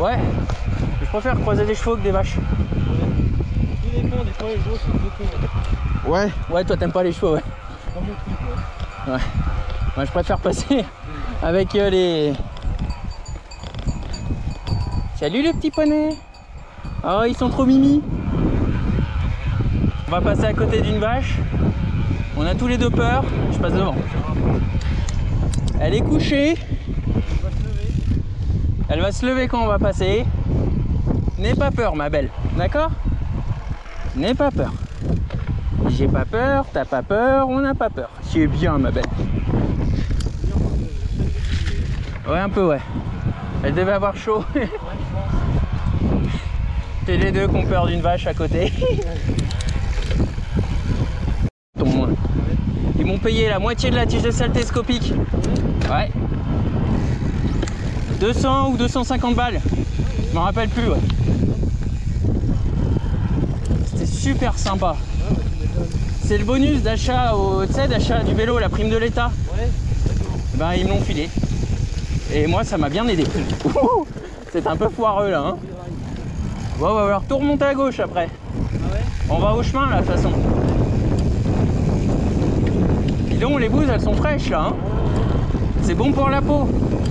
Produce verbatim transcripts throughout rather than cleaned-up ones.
Ouais. Je préfère croiser des chevaux que des vaches. Tout dépend, des fois les chevaux sont beaucoup. Ouais. Ouais, toi t'aimes pas les chevaux, ouais. C'est pas mon truc, ouais. Ouais. Moi je préfère passer avec euh, les... Salut les petits poneys. Oh, ils sont trop mimi. On va passer à côté d'une vache. On a tous les deux peur. Je passe devant. Elle est couchée. Elle va se lever. Elle va se lever quand on va passer. N'aie pas peur, ma belle. D'accord? N'aie pas peur. J'ai pas peur, t'as pas peur, on n'a pas peur. C'est bien, ma belle. Ouais, un peu, ouais. Elle devait avoir chaud. C'est les deux qui ont peur d'une vache à côté. Ils m'ont payé la moitié de la tige de sel télescopique. Ouais. deux cents ou deux cent cinquante balles. Je m'en rappelle plus, ouais. C'était super sympa. C'est le bonus d'achat au, tu sais, d'achat du vélo, la prime de l'État. Ouais. Ben ils me l'ont filé. Et moi ça m'a bien aidé. C'est un peu foireux là, hein. Bon, on va alors tout remonter à gauche après. Ah ouais? On va au chemin là de toute façon. Dis donc, les bouses elles sont fraîches là, hein. C'est bon pour la peau.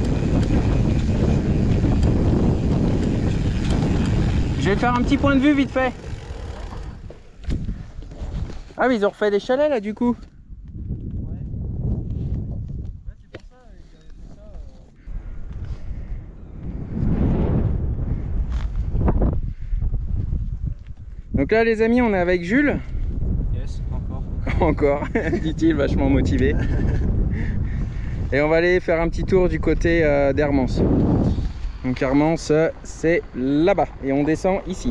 Je vais te faire un petit point de vue vite fait. Ah mais ils ont refait des chalets là du coup. Ouais. Ouais, c'est pour ça, ils avaient fait ça. Euh... Donc là les amis, on est avec Jules. Yes, encore. Encore, dit-il, vachement motivé. Et on va aller faire un petit tour du côté euh, d'Hermance. Donc Hermance, c'est là-bas. Et on descend ici.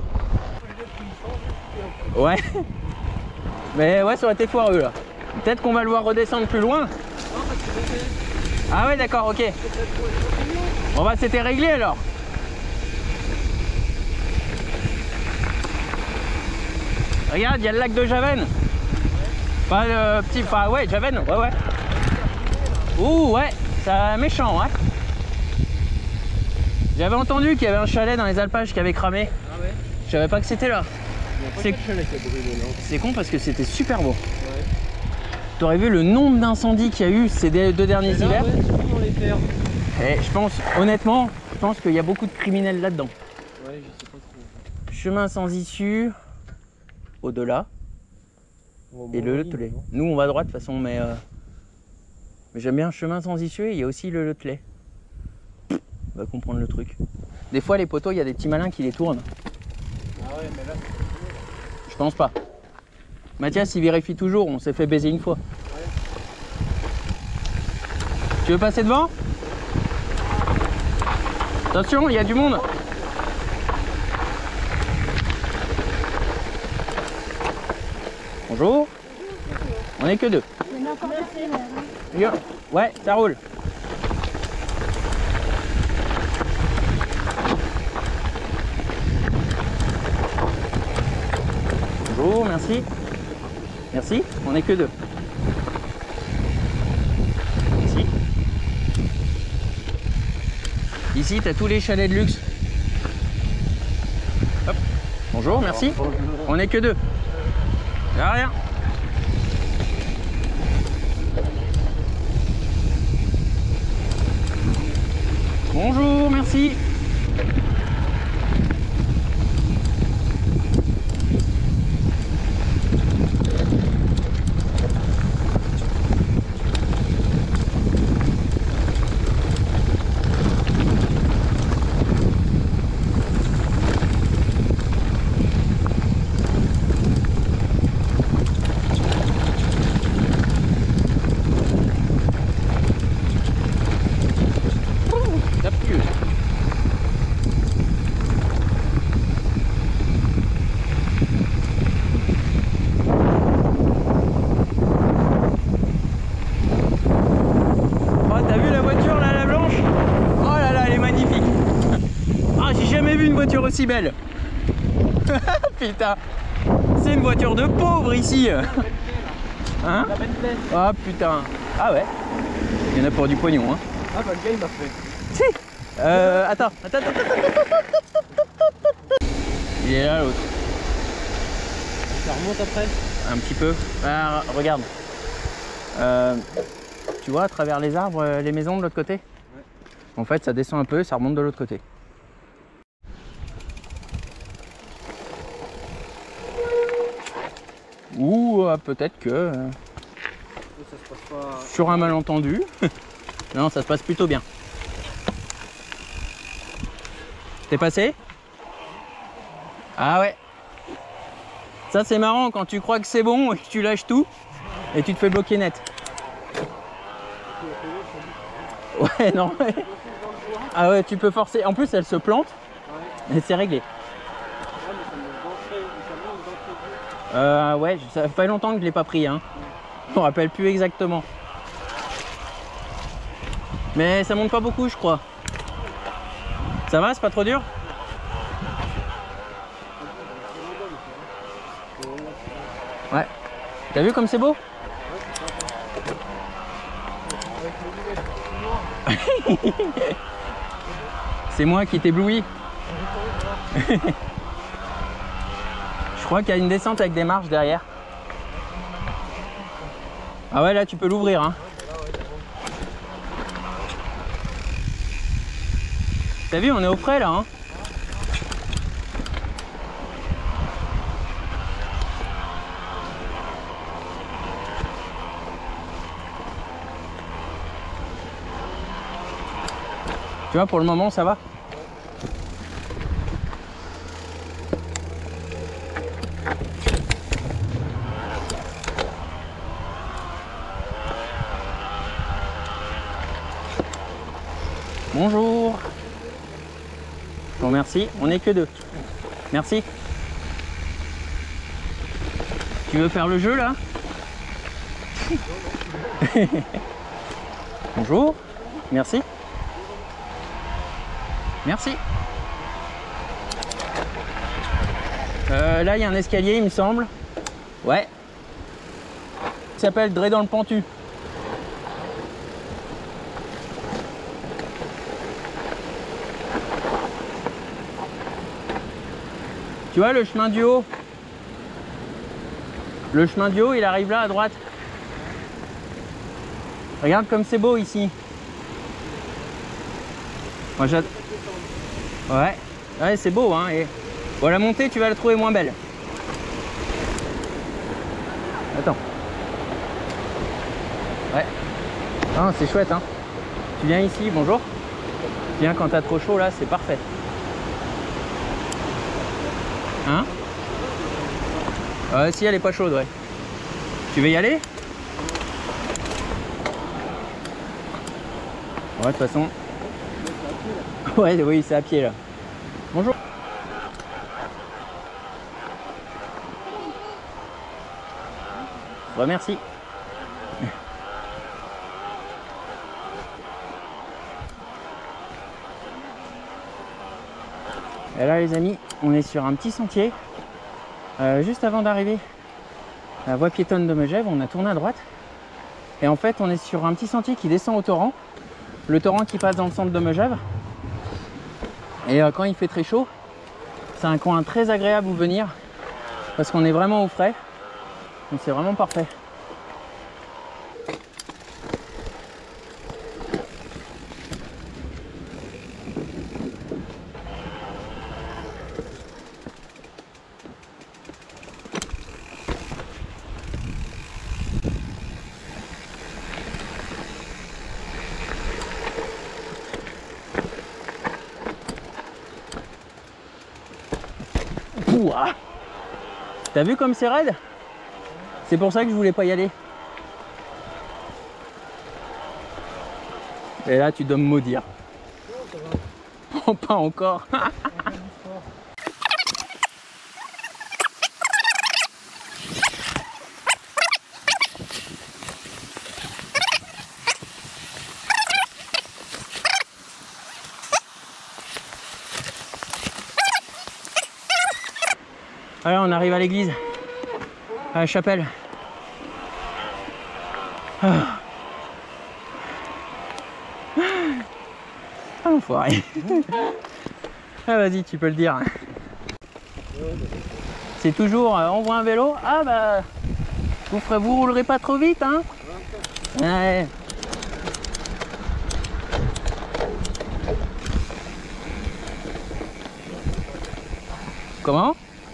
Ouais. Mais ouais, ça aurait été foireux là. Peut-être qu'on va le voir redescendre plus loin. Ah ouais, d'accord, ok. Bon bah c'était réglé alors. Regarde, il y a le lac de Javen. Pas le petit... Enfin ouais, Javen, ouais ouais. Ouh ouais, c'est méchant, ouais. J'avais entendu qu'il y avait un chalet dans les alpages qui avait cramé. Ah ouais? Je savais pas que c'était là. C'est C'est con parce que c'était super beau. Ouais. T'aurais vu le nombre d'incendies qu'il y a eu ces deux derniers là, hivers. Ouais, surtout dans les terres. Et je pense, honnêtement, je pense qu'il y a beaucoup de criminels là-dedans. Ouais, je sais pas trop. Chemin sans issue, au-delà, et le Letelet. Nous, on va à droite de toute façon, mais, euh... mais j'aime bien chemin sans issue et il y a aussi le Letelet. On va comprendre le truc. Des fois, les poteaux, il y a des petits malins qui les tournent. Ah ouais, mais là... Je pense pas. Mathias, il vérifie toujours, on s'est fait baiser une fois. Ouais. Tu veux passer devant? Attention, il y a du monde. Bonjour. On est que deux. Yo. Ouais, ça roule. Bonjour, merci. Merci, on est que deux. Ici. Ici, tu as tous les chalets de luxe. Hop. Bonjour, merci. On est que deux. Y a rien. Bonjour, merci. Aussi belle. Putain, c'est une voiture de pauvre ici. Hein? Ah putain. Ah ouais. Il y en a pour du pognon, hein. Ah bah le gars il m'a fait. Si. Euh, attends, attends, attends, attends. Il est là l'autre. Ça remonte après? Un petit peu. Ah, regarde. Euh, tu vois à travers les arbres, euh, les maisons de l'autre côté? Ouais. En fait, ça descend un peu, ça remonte de l'autre côté. Ou euh, peut-être que euh, ça se passe pas... sur un malentendu. Non, ça se passe plutôt bien. T'es passé? Ah ouais. Ça c'est marrant quand tu crois que c'est bon et que tu lâches tout et tu te fais bloquer net. Ouais, non. Ah ouais, tu peux forcer. En plus, elle se plante et c'est réglé. Euh, ouais, ça fait longtemps que je l'ai pas pris, hein. Je me rappelle plus exactement. Mais ça monte pas beaucoup, je crois. Ça va, c'est pas trop dur? Ouais. T'as vu comme c'est beau? C'est moi qui t'éblouis. Je crois qu'il y a une descente avec des marches derrière. Ah ouais, là tu peux l'ouvrir, hein. T'as vu, on est au frais là, hein. Tu vois, pour le moment ça va. Bonjour. Bon, merci. On n'est que deux. Merci. Tu veux faire le jeu là? Bonjour. Merci. Merci. Euh, là, il y a un escalier, il me semble. Ouais. Il s'appelle Dré dans le Pentu. Tu vois le chemin du haut? Le chemin du haut, il arrive là à droite. Regarde comme c'est beau ici. Moi, j'ad... Ouais, ouais, c'est beau, hein. Et bon, la montée, tu vas la trouver moins belle. Attends. Ouais. Ah, c'est chouette, hein. Tu viens ici, bonjour. Tu viens quand t'as trop chaud, là, c'est parfait. Hein? Euh, si, elle est pas chaude, ouais. Tu veux y aller? Ouais, de toute façon. Ouais, oui, c'est à pied là. Bonjour. Ouais, merci. Et là, les amis, on est sur un petit sentier. Euh, juste avant d'arriver à la voie piétonne de Megève, on a tourné à droite. Et en fait, on est sur un petit sentier qui descend au torrent. Le torrent qui passe dans le centre de Megève. Et euh, quand il fait très chaud, c'est un coin très agréable où venir parce qu'on est vraiment au frais. Donc c'est vraiment parfait. T'as vu comme c'est raide? C'est pour ça que je voulais pas y aller. Et là tu dois me maudire. Oh, pas encore. Alors on arrive à l'église, à la chapelle. Ah. Ah, enfoiré. Ah vas-y, tu peux le dire. C'est toujours, euh, on voit un vélo, ah bah, vous ferez, vous roulerez pas trop vite, hein. Ouais. Comment?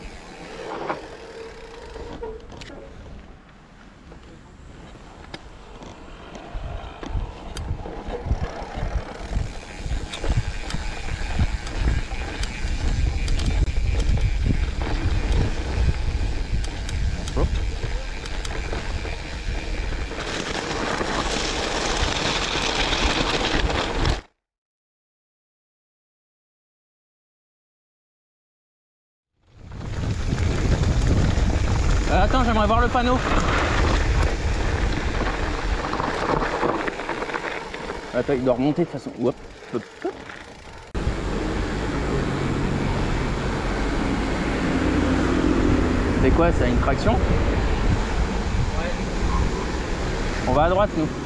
Euh, attends, j'aimerais voir le panneau. Attends, il doit remonter de toute façon. Hop, hop, hop. C'est quoi, ça, une traction? Ouais. On va à droite, nous.